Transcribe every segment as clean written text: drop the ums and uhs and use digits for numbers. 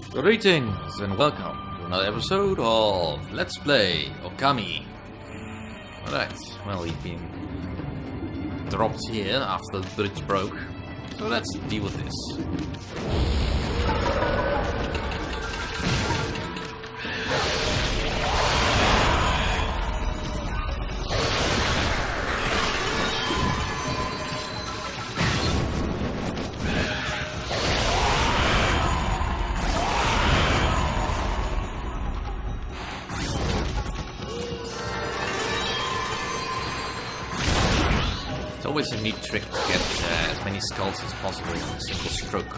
Greetings and welcome to another episode of Let's Play Okami. Alright, well, we've been dropped here after the bridge broke, so let's deal with this. It's always a neat trick to get as many skulls as possible in a single stroke.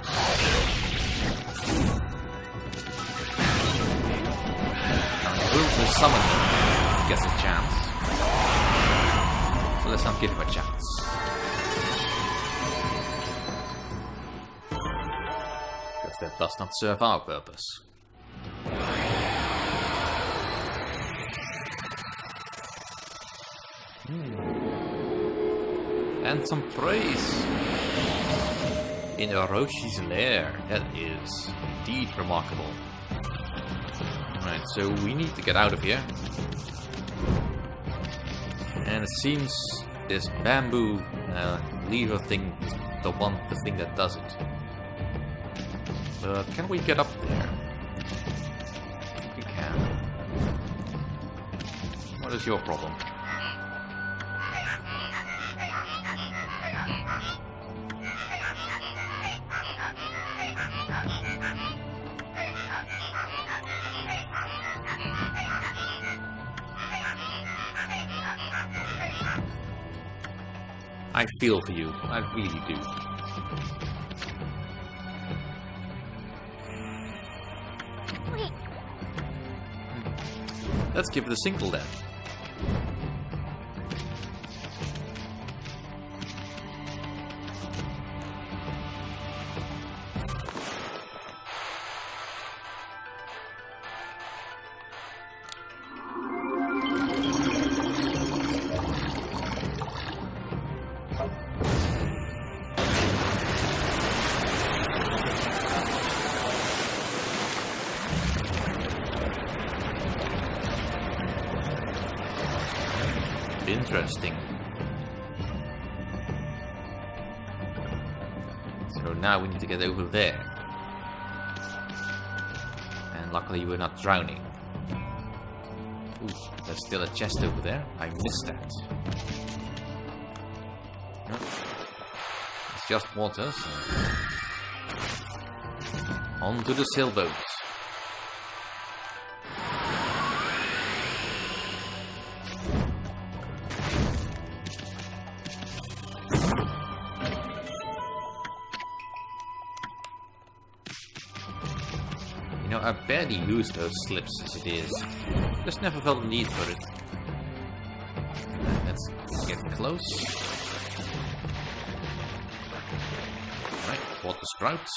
Now, the rule to summon them gets a chance, so let's not give him a chance. Because that does not serve our purpose. And some praise in Oroshi's lair. That is indeed remarkable. Alright, so we need to get out of here. And it seems this bamboo lever thing is the thing that does it. But can we get up there? I think we can. What is your problem? I feel for you, I really do. Let's give it a single then. Interesting. So now we need to get over there. And luckily we're not drowning. Ooh, there's still a chest over there. I missed that. Nope. It's just water, so... On to the sailboat. You know, I barely use those slips as it is. Just never felt the need for it. Let's get close. Right, water sprouts.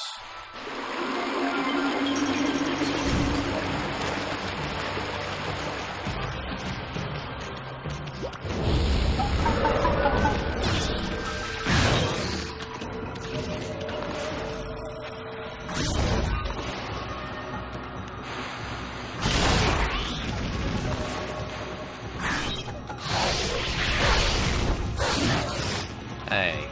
Hey.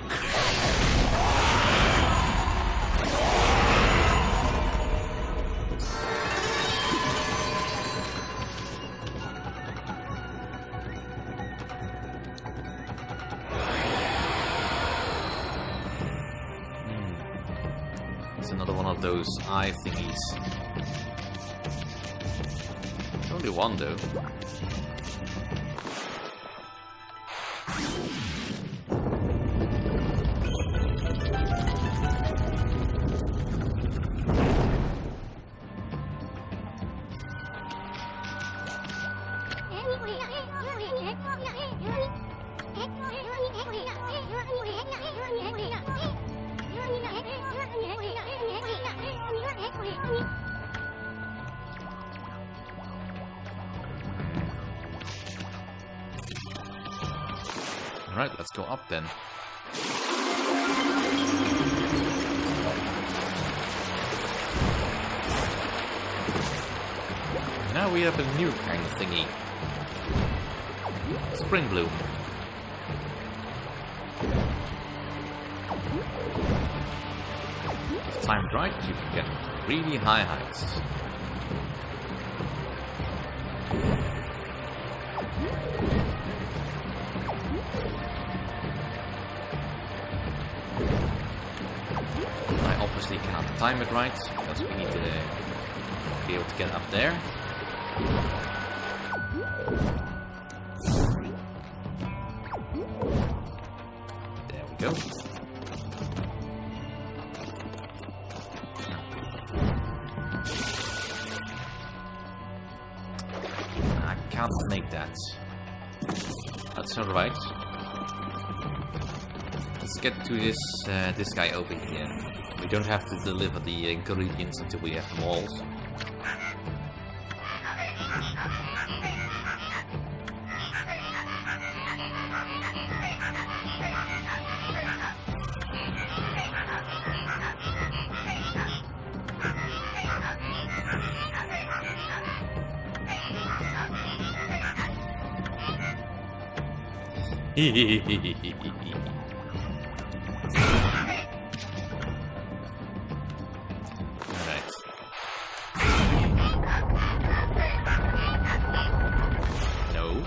It's another one of those eye thingies. It's only one though. Alright, let's go up then. we have a new kind of thingy. Spring Bloom. If timed right, you can get really high heights. I obviously cannot time it right, because we need to be able to get up there. There we go. I can't make that. That's alright. Let's get to this guy over here. We don't have to deliver the ingredients until we have them all. Alright. No.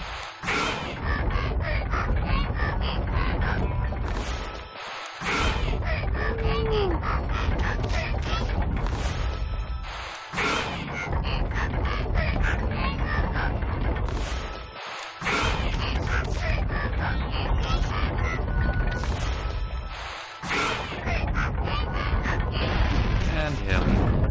And hell.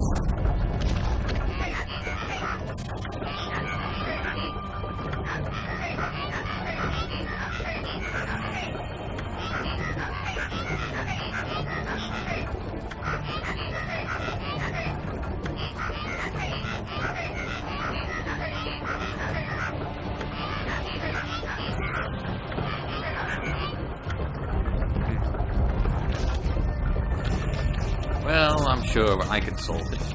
Well, I'm sure I can solve it.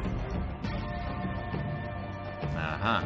Aha.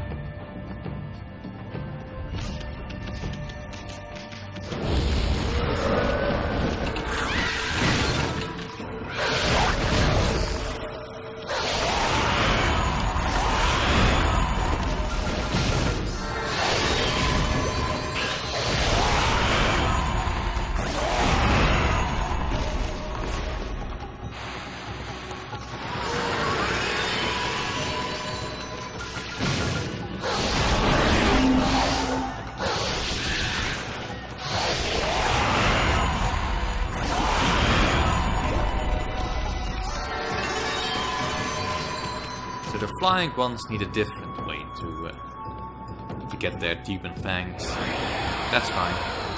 So the flying ones need a different way to get their demon fangs. That's fine.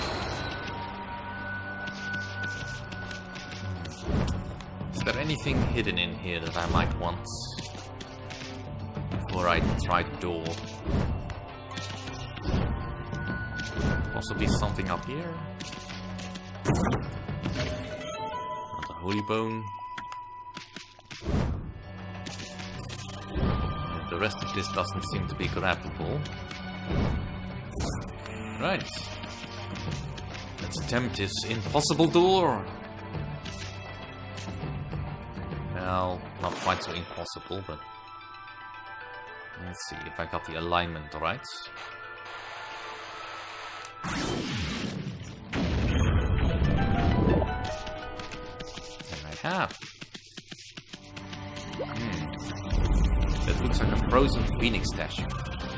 Is there anything hidden in here that I might want before I try the door? Possibly something up here. Not a holy bone. The rest of this doesn't seem to be grabbable. Right. Let's attempt this impossible door. Well, not quite so impossible, but let's see if I got the alignment right. And I have. That looks like a frozen phoenix statue.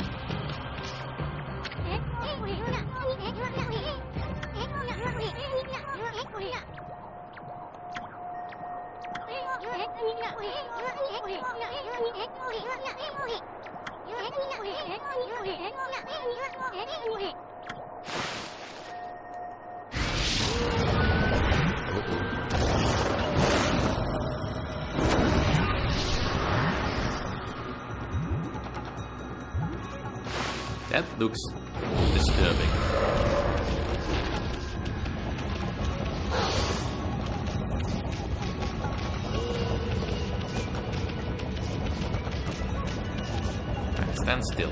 That looks disturbing. Stand still.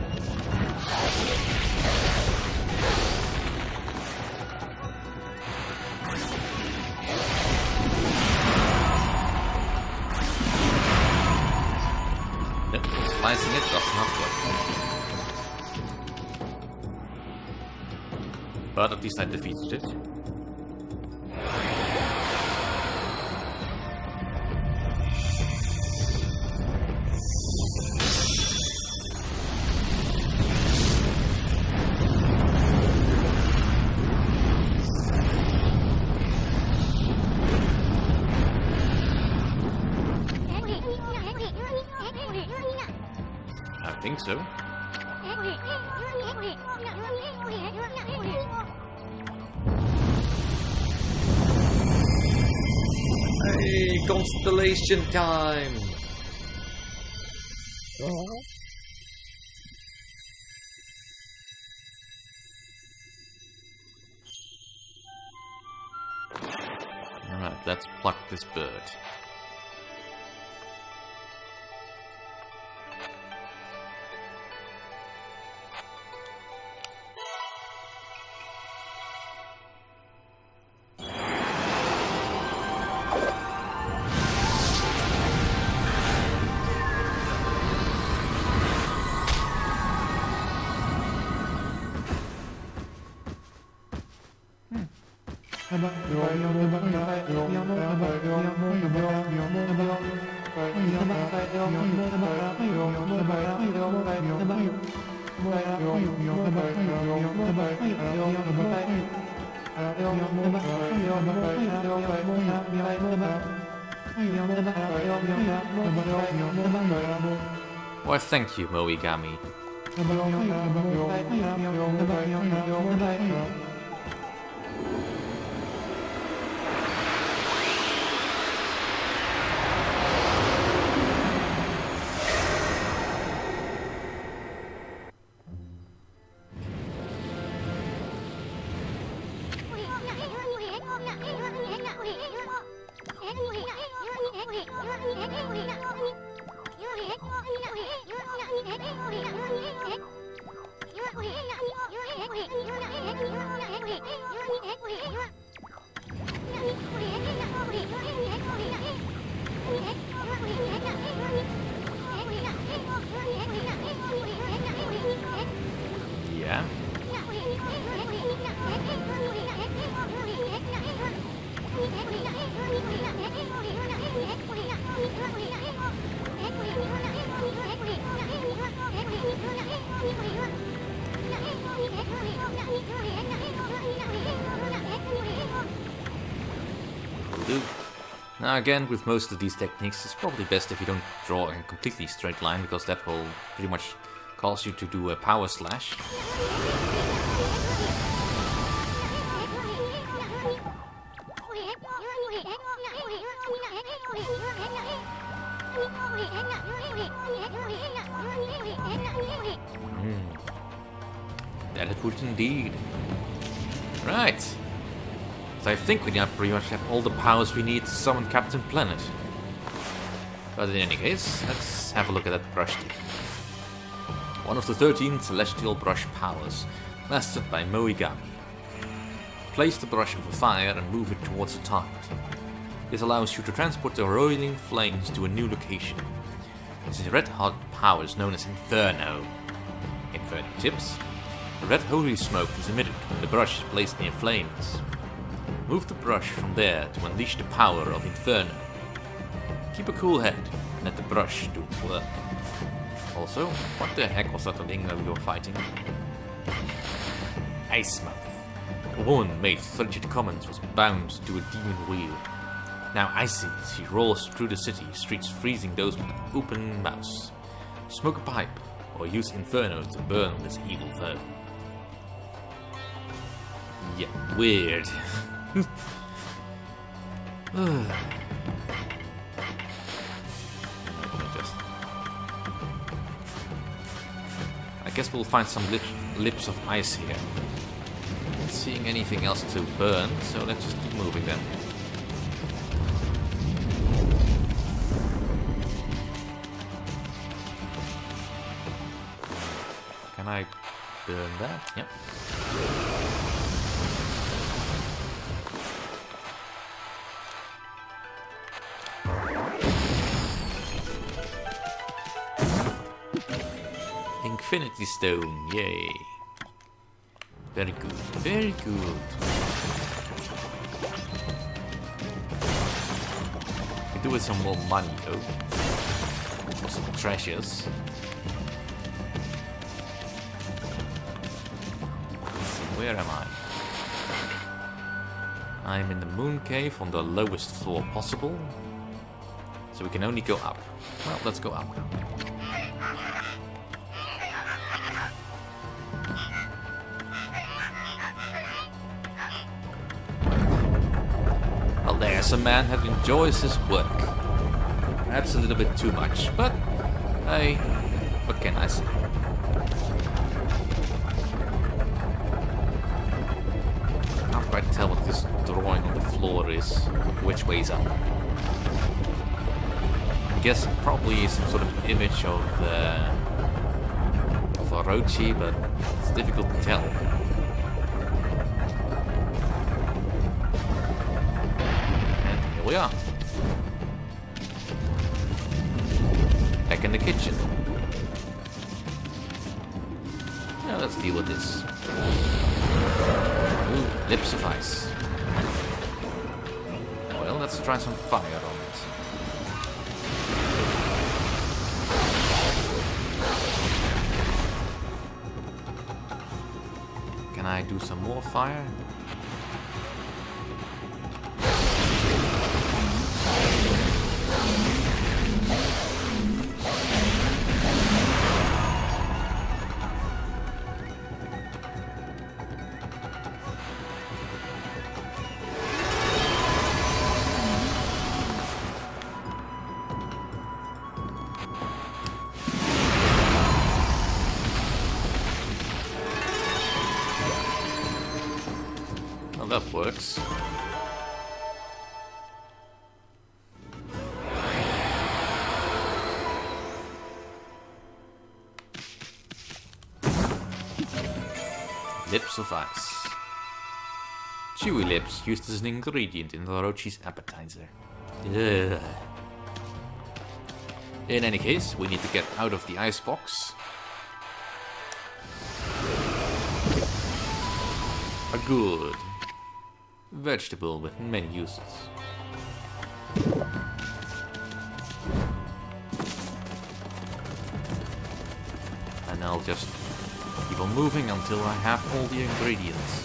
Yep, slicing it does not work. But at least I defeated it. I think so. Hey, constellation time! Alright, let's pluck this bird. Why, thank you, Moigami. Yeah? Now again, with most of these techniques, it's probably best if you don't draw a completely straight line, because that will pretty much cause you to do a power slash. That it would indeed. Right. So I think we now pretty much have all the powers we need to summon Captain Planet. But in any case, let's have a look at that brush tip. One of the 13 celestial brush powers, mastered by Moigami. Place the brush over fire and move it towards a target. This allows you to transport the roiling flames to a new location. This red-hot power is known as Inferno. Inferno tips. The red holy smoke is emitted when the brush is placed near flames. Move the brush from there to unleash the power of Inferno. Keep a cool head and let the brush do its work. Also, what the heck was that thing that we were fighting? Ice Mouth. A woman made frigid comments was bound to a demon wheel. Now icy, she rolls through the city streets, freezing those with open mouths. Smoke a pipe, or use Inferno to burn this evil foe. Yeah, weird. I guess we'll find some lips of ice here. Not seeing anything else to burn, so let's just keep moving then. Can I burn that? Yep. Infinity Stone, yay. Very good, very good. Could do with some more money though. For some treasures. Let's see, where am I? I'm in the moon cave on the lowest floor possible. So we can only go up. Well, let's go up. Well, there's a man that enjoys his work. Perhaps a little bit too much, but hey, what can I say? I can't quite tell what this drawing on the floor is, which way's up. I guess probably some sort of image of Orochi, but it's difficult to tell. And here we are. Back in the kitchen. Now let's deal with this. Ooh, lips of ice. Well, let's try some fire on it. Can I do some more fire? That works. Lips of ice. Chewy lips used as an ingredient in Orochi's appetizer. Ugh. In any case, we need to get out of the icebox. Good. Vegetable with many uses. And I'll just keep on moving until I have all the ingredients.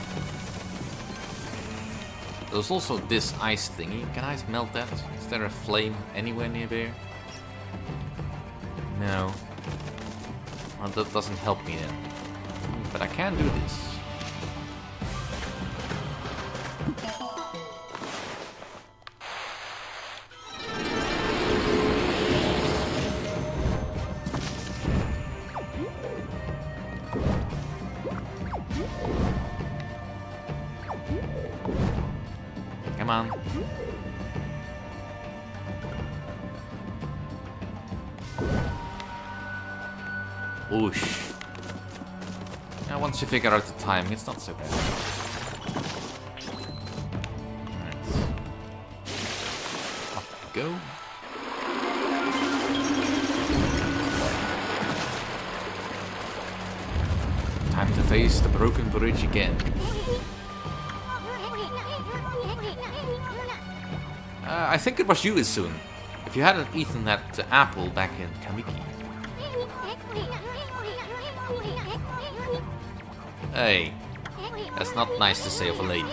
There's also this ice thingy. Can I melt that? Is there a flame anywhere near there? No. Well, that doesn't help me then. But I can do this. Come on. Whoosh. Now once you figure out the timing, it's not so bad. Alright. Off we go. Time to face the broken bridge again. I think it was you, Issun. If you hadn't eaten that apple back in Kamiki. Hey, that's not nice to say of a lady.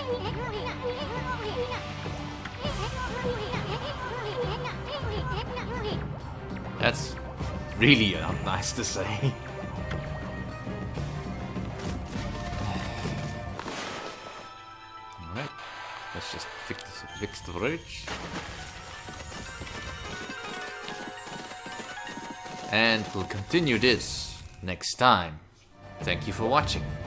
That's really not nice to say. Alright, let's just fix the bridge. And we'll continue this next time. Thank you for watching.